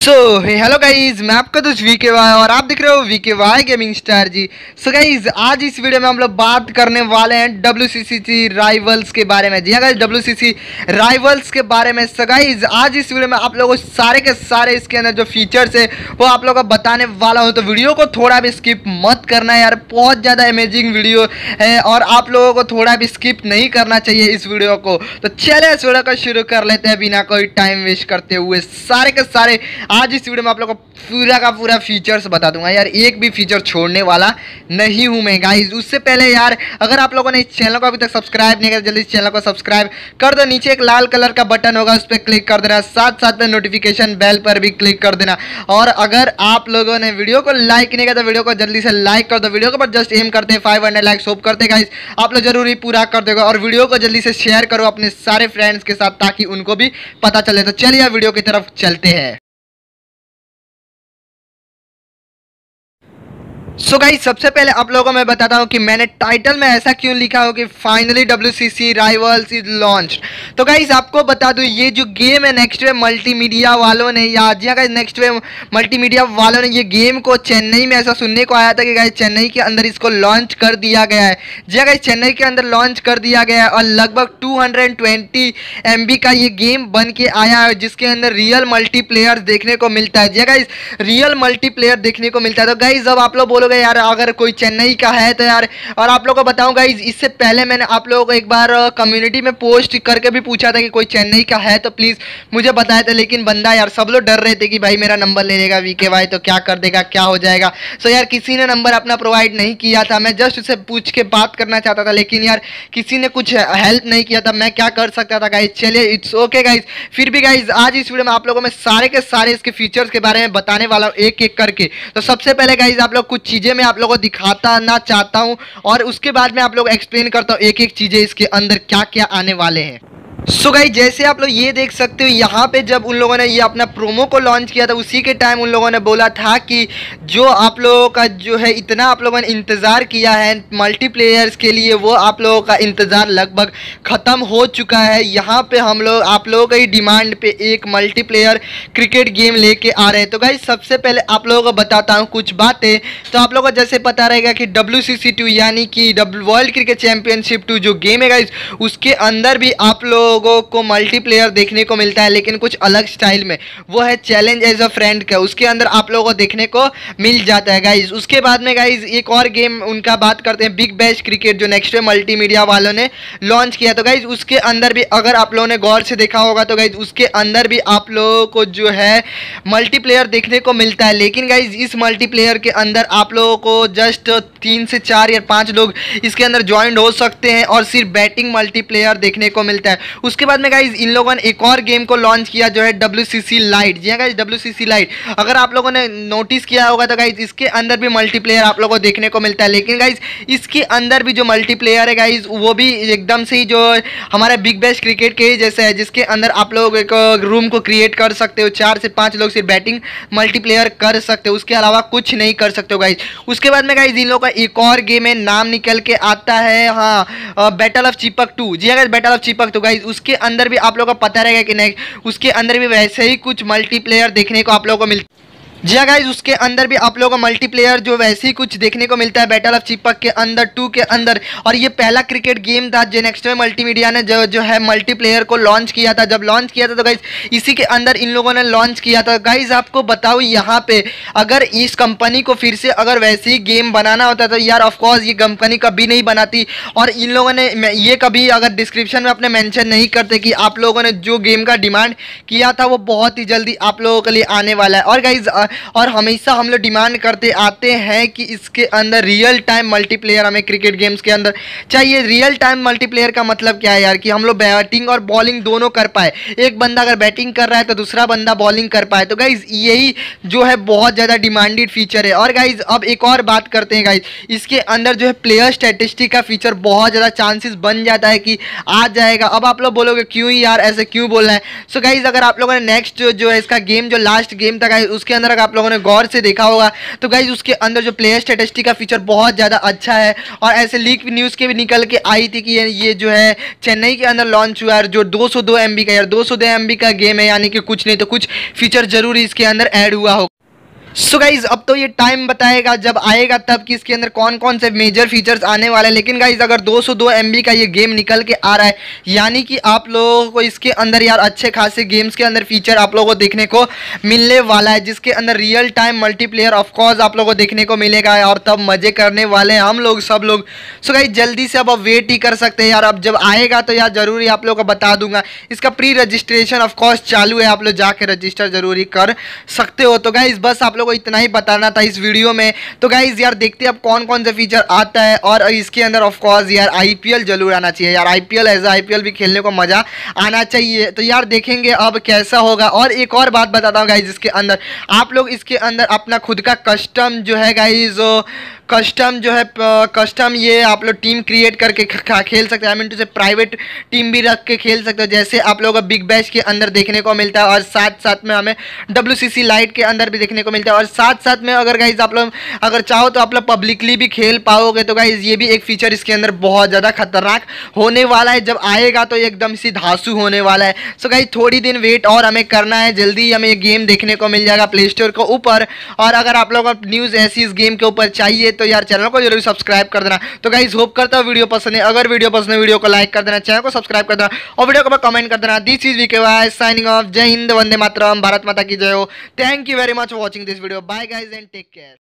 Hello guys, मैं आपका दोस्त VKY और आप देख रहे हो VKY गेमिंग स्टार जी। गाइज, आज इस वीडियो में हम लोग बात करने वाले हैं WCC राइवल्स के बारे में। जी हाँ गाइज, WCC राइवल्स के बारे में। गाइज, आज इस वीडियो में आप लोगों को सारे के सारे इसके अंदर जो फीचर्स है वो आप लोगों को बताने वाला हूँ। तो वीडियो को थोड़ा भी स्किप मत करना है यार, बहुत ज़्यादा अमेजिंग वीडियो है और आप लोगों को थोड़ा भी स्किप नहीं करना चाहिए इस वीडियो को। तो चलिए इस वीडियो को शुरू कर लेते हैं बिना कोई टाइम वेस्ट करते हुए। सारे के सारे आज इस वीडियो में आप लोगों को पूरा का पूरा फीचर्स बता दूंगा यार, एक भी फीचर छोड़ने वाला नहीं हूं मैं गाइस। उससे पहले यार, अगर आप लोगों ने इस चैनल को अभी तक सब्सक्राइब नहीं किया जल्दी इस चैनल को सब्सक्राइब कर दो। नीचे एक लाल कलर का बटन होगा, उस पर क्लिक कर देना, साथ साथ में नोटिफिकेशन बेल पर भी क्लिक कर देना। और अगर आप लोगों ने वीडियो को लाइक नहीं किया तो वीडियो को जल्दी से लाइक कर दो। वीडियो के ऊपर जस्ट एम करते हैं 500 लाइक्स होप करते गाइस, आप लोग जरूर ही पूरा कर देगा। और वीडियो को जल्दी से शेयर करो अपने सारे फ्रेंड्स के साथ ताकि उनको भी पता चले। तो चलिए वीडियो की तरफ चलते हैं। गाइस, सबसे पहले आप लोगों को मैं बताता हूं कि मैंने टाइटल में ऐसा क्यों लिखा हो कि finally WCC rivals is launch. तो गाइस, आपको बता दूं ये जो गेम है नेक्स्ट वेव मल्टीमीडिया वालों ने, या जी हाँ गाइस, नेक्स्ट वेव मल्टीमीडिया वालों ने ये गेम को चेन्नई में ऐसा सुनने को आया था कि गाइस चेन्नई के अंदर इसको लॉन्च कर दिया गया है। जी हाँ गाइस, चेन्नई के अंदर लॉन्च कर दिया गया है और लगभग 220 MB का ये गेम बन के आया है, जिसके अंदर रियल मल्टीप्लेयर देखने को मिलता है। जी हाँ गाइस, रियल मल्टीप्लेयर देखने को मिलता है। तो गाइस, जब आप लोग बोलोगे यार अगर कोई चेन्नई का है तो यार, और आप लोगों को बताऊं गाइस, इससे पहले मैंने आप लोगों को एक बार कम्युनिटी में पोस्ट करके भी पूछा था कि कोई चेन्नई का है तो प्लीज मुझे बताया था, लेकिन बंदा यार सब लोग डर रहे थे कि भाई मेरा नंबर ले लेगा VKY तो क्या कर देगा, क्या हो जाएगा। यार किसी ने नंबर अपना प्रोवाइड नहीं किया था। मैं जस्ट उससे पूछ के बात करना चाहता था, लेकिन यार किसी ने कुछ हेल्प नहीं किया था। मैं क्या कर सकता था गाइस। चलिए इट्स ओके गाइस। फिर भी गाइस, आज इस वीडियो में आप लोगों में सारे के सारे इसके फीचर्स के बारे में बताने वाला हूँ एक एक करके। तो सबसे पहले गाइस, आप लोग कुछ चीजें मैं आप लोगों को दिखाता ना चाहता हूं और उसके बाद में आप लोग एक्सप्लेन करता हूं एक एक चीजें इसके अंदर क्या क्या आने वाले हैं। गाइस, जैसे आप लोग ये देख सकते हो यहाँ पे जब उन लोगों ने ये अपना प्रोमो को लॉन्च किया था उसी के टाइम उन लोगों ने बोला था कि जो आप लोगों का जो है इतना आप लोगों ने इंतज़ार किया है मल्टीप्लेयर्स के लिए, वो आप लोगों का इंतज़ार लगभग ख़त्म हो चुका है। यहाँ पे हम लोग आप लोगों की डिमांड पे एक मल्टीप्लेयर क्रिकेट गेम लेके आ रहे हैं। तो गाइस, सबसे पहले आप लोगों को बताता हूँ कुछ बातें। तो आप लोगों को जैसे पता रहेगा कि WCC2 यानी कि वर्ल्ड क्रिकेट चैंपियनशिप 2 जो गेम है गाइस, उसके अंदर भी आप लोगों को मल्टीप्लेयर देखने को मिलता है, लेकिन कुछ अलग स्टाइल में। वो है चैलेंज एज अ फ्रेंड का, उसके अंदर आप लोगों को देखने को मिल जाता है गाइज। उसके बाद में गाइज एक और गेम उनका बात करते हैं, बिग बैश क्रिकेट, जो नेक्स्ट मल्टीमीडिया वालों ने लॉन्च किया। तो गाइज उसके अंदर भी अगर आप लोगों ने गौर से देखा होगा तो गाइज उसके अंदर भी आप लोगों को जो है मल्टीप्लेयर देखने को मिलता है। लेकिन गाइज इस मल्टीप्लेयर के अंदर आप लोगों को जस्ट 3 से 4 या 5 लोग इसके अंदर ज्वाइन हो सकते हैं और सिर्फ बैटिंग मल्टीप्लेयर देखने को मिलता है। उसके बाद में गाइज इन लोगों ने एक और गेम को लॉन्च किया जो है WCC लाइट। जी हाँ गाइज, WCC लाइट अगर आप लोगों ने नोटिस किया होगा तो गाइज इसके अंदर भी मल्टीप्लेयर आप लोगों को देखने को मिलता है। लेकिन गाइज इसके अंदर भी जो मल्टीप्लेयर है गाइज वो भी एकदम से ही जो हमारा बिग बैश क्रिकेट के ही जैसे है, जिसके अंदर आप लोग एक रूम को क्रिएट कर सकते हो, 4 से 5 लोग सिर्फ बैटिंग मल्टीप्लेयर कर सकते हो, उसके अलावा कुछ नहीं कर सकते हो गाइज। उसके बाद में गाइज इन लोगों का एक और गेम है, नाम निकल के आता है हाँ बैटल ऑफ चिपक 2। जी हाँ गाइज, बैटल ऑफ चिपक 2 गाइज उसके अंदर भी आप लोगों को पता रहेगा कि नहीं, उसके अंदर भी वैसे ही कुछ मल्टीप्लेयर देखने को आप लोगों को मिलता है। जी हाँ गाइज, उसके अंदर भी आप लोगों को मल्टीप्लेयर जो वैसे ही कुछ देखने को मिलता है बैटल ऑफ चिपक के अंदर 2 के अंदर। और ये पहला क्रिकेट गेम था जो नेक्स्ट मल्टीमीडिया ने जो है मल्टीप्लेयर को लॉन्च किया था। जब लॉन्च किया था तो गाइज इसी के अंदर इन लोगों ने लॉन्च किया था। गाइज आपको बताओ यहाँ पे अगर इस कंपनी को फिर से अगर वैसे ही गेम बनाना होता तो यार ऑफकोर्स ये कंपनी कभी नहीं बनाती। और इन लोगों ने ये कभी अगर डिस्क्रिप्शन में अपने मेंशन नहीं करते कि आप लोगों ने जो गेम का डिमांड किया था वो बहुत ही जल्दी आप लोगों के लिए आने वाला है। और गाइज और हमेशा हम लोग डिमांड करते आते हैं कि इसके अंदर रियल टाइम मल्टीप्लेयर हमें क्रिकेट गेम्स के अंदर चाहिए। रियल टाइम मल्टीप्लेयर का मतलब क्या है यार, कि हम लोग बैटिंग और बॉलिंग दोनों कर पाए। एक बंदा अगर बैटिंग कर रहा है तो दूसरा बंदा बॉलिंग कर पाए। तो गाइज यही जो है बहुत ज़्यादा डिमांडेड फीचर है। और गाइज अब एक और बात करते हैं गाइज, इसके अंदर जो है प्लेयर स्टैटिस्टिक का फीचर बहुत ज़्यादा चांसेस बन जाता है कि आ जाएगा। अब आप लोग बोलोगे क्यों यार ऐसे क्यों बोल रहे हैं। गाइज अगर आप लोगों ने नेक्स्ट जो है इसका गेम जो लास्ट गेम था गाइज उसके अंदर तक आप लोगों ने गौर से देखा होगा। तो गाइज उसके अंदर जो प्लेयर स्टेटिस्टिक का फीचर बहुत ज़्यादा अच्छा है और ऐसे लीक न्यूज़ के भी निकल के आई थी कि ये जो है चेन्नई के अंदर लॉन्च हुआ है, जो 202 MB का, यार 202 MB का गेम है, यानी कि कुछ नहीं तो कुछ फीचर जरूर इसके अंदर ऐड हुआ हो। सो गाइज अब तो ये टाइम बताएगा जब आएगा तब कि इसके अंदर कौन कौन से मेजर फीचर्स आने वाले हैं। लेकिन गाइज अगर 202 MB का ये गेम निकल के आ रहा है, यानी कि आप लोगों को इसके अंदर यार अच्छे खासे गेम्स के अंदर फीचर आप लोगों को देखने को मिलने वाला है, जिसके अंदर रियल टाइम मल्टीप्लेयर ऑफकोर्स आप लोगों को देखने को मिलेगा और तब मजे करने वाले हैं हम लोग सब लोग। सो गाइज जल्दी से अब वेट ही कर सकते हैं यार, अब जब आएगा तो यार जरूरी आप लोगों को बता दूंगा। इसका प्री रजिस्ट्रेशन ऑफकोर्स चालू है, आप लोग जाके रजिस्टर जरूरी कर सकते हो। तो गाइज बस आप लोग को इतना ही बताना था इस वीडियो में। तो गाइज यार देखते हैं अब कौन कौन से फीचर आता है और इसके अंदर ऑफ कोर्स यार IPL जरूर आना चाहिए यार, IPL एज IPL भी खेलने को मजा आना चाहिए। तो यार देखेंगे अब कैसा होगा। और एक और बात बताता हूँ गाइज, इसके अंदर आप लोग इसके अंदर अपना खुद का कस्टम जो है गाइज, कस्टम ये आप लोग टीम क्रिएट करके खेल सकते हैं। आई मीन टू से प्राइवेट टीम भी रख के खेल सकते हो, जैसे आप लोगों को बिग बैश के अंदर देखने को मिलता है और साथ साथ में हमें WCC लाइट के अंदर भी देखने को मिलता है। और साथ साथ में अगर गाइज आप लोग अगर चाहो तो आप लोग पब्लिकली भी खेल पाओगे। तो गाइज ये भी एक फीचर इसके अंदर बहुत ज़्यादा खतरनाक होने वाला है, जब आएगा तो एकदम सी धांसू होने वाला है। सो गाइज थोड़ी दिन वेट और हमें करना है, जल्दी हमें ये गेम देखने को मिल जाएगा प्ले स्टोर के ऊपर। और अगर आप लोगों को न्यूज़ ऐसी इस गेम के ऊपर चाहिए तो यार चैनल को जरूर सब्सक्राइब कर देना। तो गाइस होप करता हूं वीडियो पसंद है, अगर वीडियो पसंद है वीडियो को लाइक कर देना, चैनल को सब्सक्राइब कर देना और वीडियो को कमेंट कर देना। This is V K Y signing off. जय हिंद, वंदे मातरम, भारत माता की जय हो। Thank you very much for watching this video. Bye guys and take care.